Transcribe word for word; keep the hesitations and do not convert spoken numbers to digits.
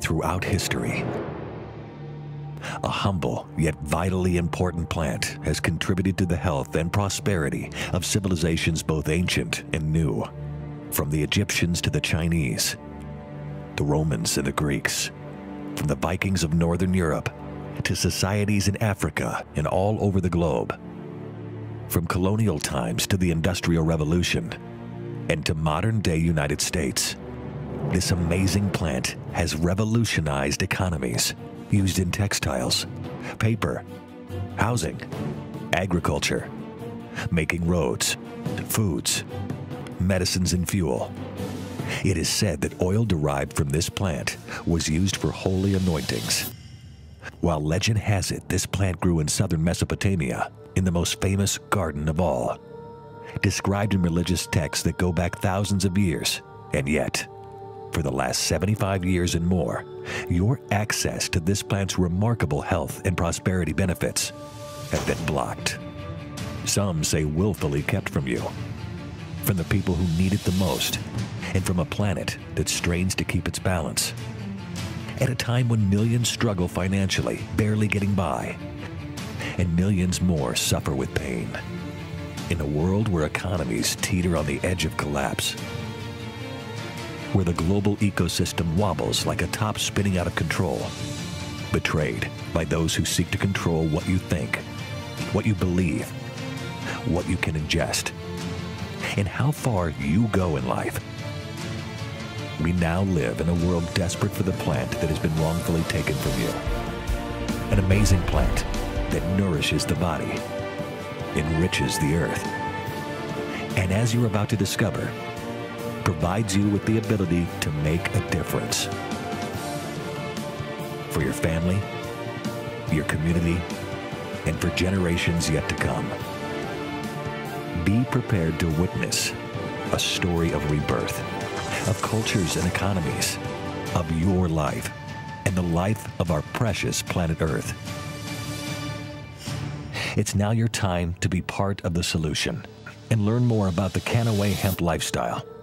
throughout history. A humble yet vitally important plant has contributed to the health and prosperity of civilizations both ancient and new, from the Egyptians to the Chinese, the Romans and the Greeks, from the Vikings of Northern Europe to societies in Africa and all over the globe, from colonial times to the Industrial Revolution, and to modern-day United States. This amazing plant has revolutionized economies, used in textiles, paper, housing, agriculture, making roads, foods, medicines, and fuel. It is said that oil derived from this plant was used for holy anointings. While legend has it this plant grew in southern Mesopotamia, in the most famous garden of all, described in religious texts that go back thousands of years, and yet, for the last seventy-five years and more, your access to this plant's remarkable health and prosperity benefits have been blocked. Some say willfully kept from you, from the people who need it the most, and from a planet that strains to keep its balance. At a time when millions struggle financially, barely getting by, and millions more suffer with pain. In a world where economies teeter on the edge of collapse, where the global ecosystem wobbles like a top spinning out of control, betrayed by those who seek to control what you think, what you believe, what you can ingest, and how far you go in life. We now live in a world desperate for the plant that has been wrongfully taken from you. An amazing plant that nourishes the body, enriches the earth, and as you're about to discover, provides you with the ability to make a difference for your family, your community, and for generations yet to come. Be prepared to witness a story of rebirth, of cultures and economies, of your life, and the life of our precious planet Earth. It's now your time to be part of the solution and learn more about the Kannaway Hemp lifestyle.